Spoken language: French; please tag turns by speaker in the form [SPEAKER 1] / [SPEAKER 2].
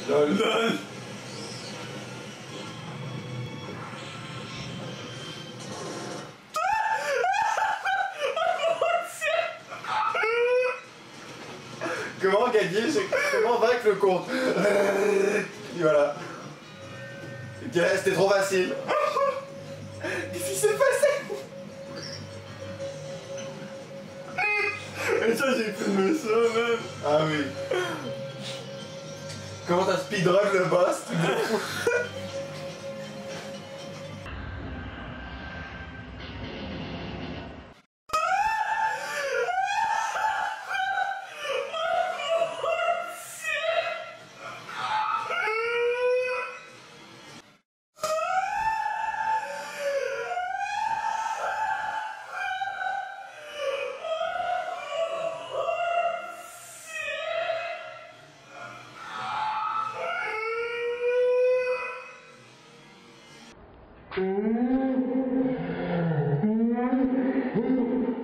[SPEAKER 1] Lol. Comment gagner? Comment vaincre le compte? Et voilà. C'était trop facile. Qu'est-ce qui s'est passé?
[SPEAKER 2] Et ça, j'ai filmé ça, même.
[SPEAKER 1] Ah oui. Comment t'as speedrun le boss?
[SPEAKER 3] Mm-hmm.